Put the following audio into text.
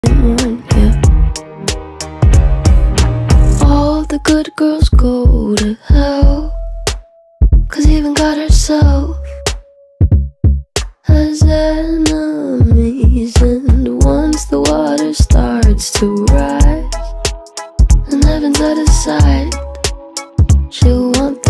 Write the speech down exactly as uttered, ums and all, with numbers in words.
yeah. All the good girls go to hell, 'cause even God herself has enemies. And once the water starts to rise and heaven's out of sight, she'll want